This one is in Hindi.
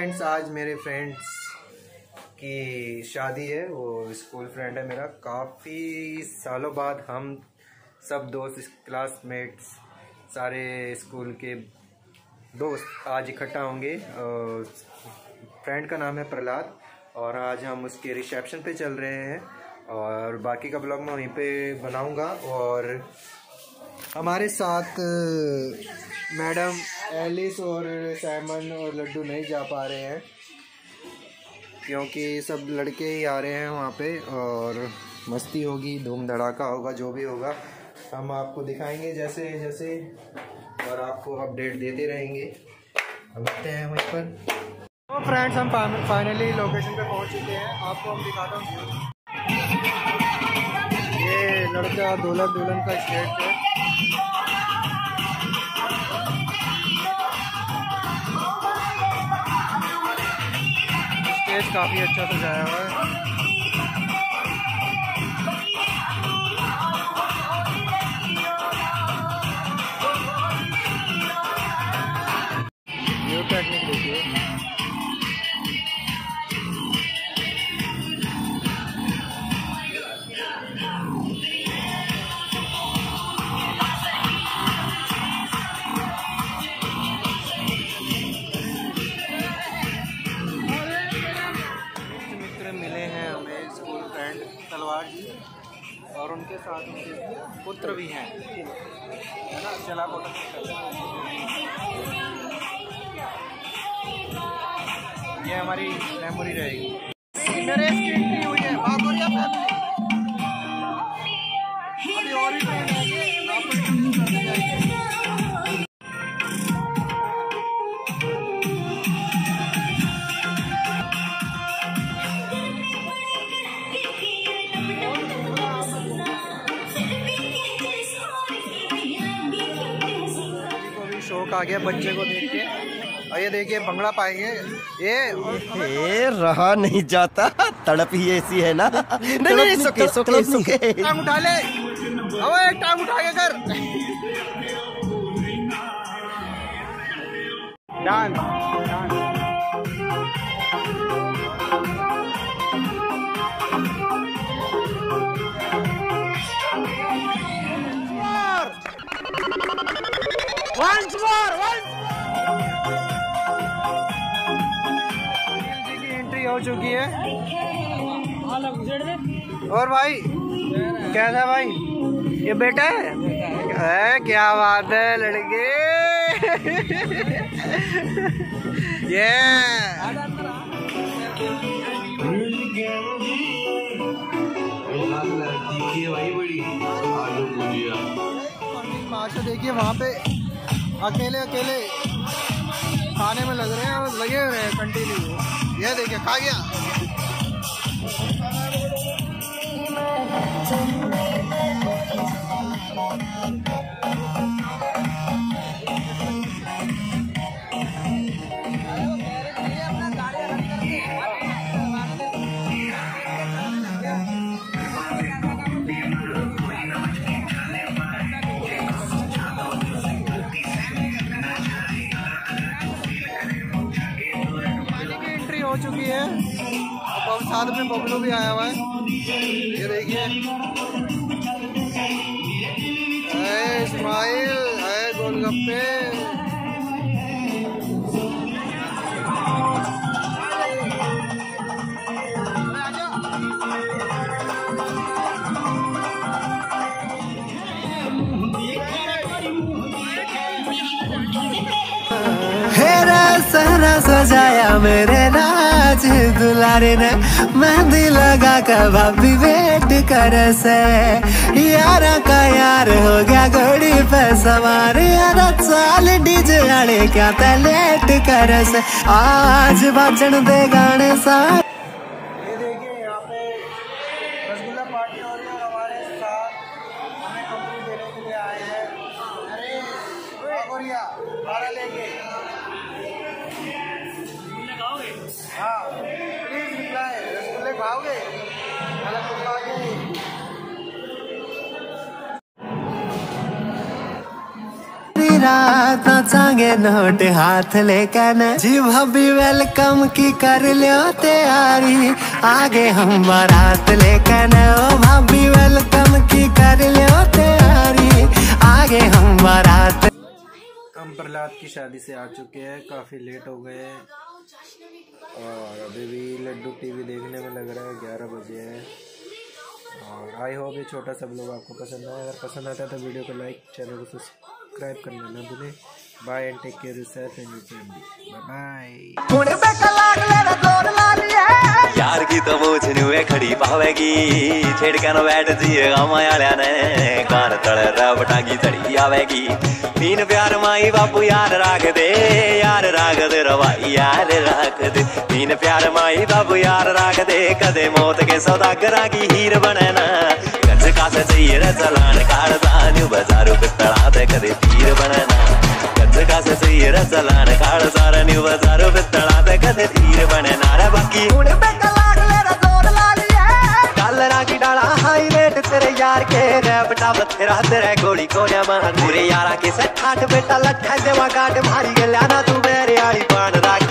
फ्रेंड्स, आज मेरे फ्रेंड्स की शादी है। वो स्कूल फ्रेंड है मेरा। काफ़ी सालों बाद हम सब दोस्त, क्लासमेट्स, सारे स्कूल के दोस्त आज इकट्ठा होंगे। फ्रेंड का नाम है प्रहलाद और आज हम उसके रिसेप्शन पे चल रहे हैं और बाकी का ब्लॉग मैं वहीं पे बनाऊंगा। और हमारे साथ मैडम एलिस और सैमन और लड्डू नहीं जा पा रहे हैं क्योंकि सब लड़के ही आ रहे हैं वहाँ पे और मस्ती होगी, धूम धड़ाका होगा। जो भी होगा हम आपको दिखाएंगे जैसे जैसे और आपको अपडेट देते रहेंगे। हम आते हैं वहीं पर। तो फ्रेंड्स, हम फाइनली लोकेशन पे पहुँच चुके हैं। आपको हम दिखाता हूँ, ये लड़का दुल्हन दुल्हन का स्टेज है। स्टेज काफ़ी अच्छा सजाया हुआ है। न्यू टेक्निक देखिए। तलवार जी और उनके साथ उनके पुत्र भी हैं, है ना। चला फोटो ये हमारी मेमोरी रहेगी। नरेश की एंट्री हुई है। बात हो रही है अभी और भी शौक आ गया बच्चे को देख के। और ये देखिए भंगड़ा पाएंगे ये रहा नहीं जाता, तड़प ही ऐसी है ना। नहीं सुके सुके सुके टांग उठा ले, अब टांग उठा के कर dance dance. Once more, once जी की एंट्री हो चुकी है। और भाई कैसा भाई ये बेटा है? क्या बात है लड़के। ये माशा देखिए वहाँ पे अकेले अकेले खाने में लग रहे हैं और लगे हुए हैं कंटिन्यू। ये देखिए खा गया। हो चुकी है और साथ में बबलू भी आया हुआ है। ये देखिए इस्माइल है, गोलगप्पे। सहरा सजाया मेरे नाच दुलारे ने, मेहंदी लगा कर भाभी वेट कर से। यारा का यार हो गया घोड़ी पे सवार, यारा चाल डीजे आड़े क्या ते लेट कर से। आज बजन दे गाने सारे। ये देखिए यहाँ पे रसगुल्ला पार्टी हो रही है और हमारे साथ हमें कंपनी देने के लिए आए हैं। अरे लेके हाँ प्लीज रिप्लाई। रसगुल्ले खाओगे? रात नाचांगे नोट हाथ लेकर जी भाभी वेलकम की कर लियो तैयारी आगे हम बारात लेकर ओ भाभी वेलकम की कर लियो तैयारी आगे हम बारात। हम प्रहलाद की शादी से आ चुके हैं, काफ़ी लेट हो गए हैं और अभी भी लड्डू टीवी देखने में लग रहा है 11 बजे है। और आई होप ये छोटा सा ब्लॉग आपको पसंद आए। अगर पसंद आता है तो वीडियो को लाइक, चैनल को सब्सक्राइब करना ना भूलें। Bye and take care yourself and your family. Bye. यार की तो मूछ नुए खड़ी पावेगी छेड़कन बैठ जिए माया ने कान तड़े रबटागी चढ़ी आवेगी तीन प्यार माई बापू यार राख दे रवाई यार राख दे तीन प्यार माई बापू यार राख दे कदे मौत के सौदागरा की हीर बने ना गज का से चाहिए रे चलान काढ़दा न्यू बाजारू पे तड़ा दे कदे तीर बने ना गज का से चाहिए रे चलान काढ़दा रे न्यू बाजारू पे तड़ा दे कदे तीर बने ना रे बाकी की डाला हाई रेट तेरे यार के रैपटा बथेरा तेरे गोली कोड़िया मार पूरे यारा के 60 बेटा लट्ठा देवा काट मारी गल्या ना तू मेरे आड़ी पान राख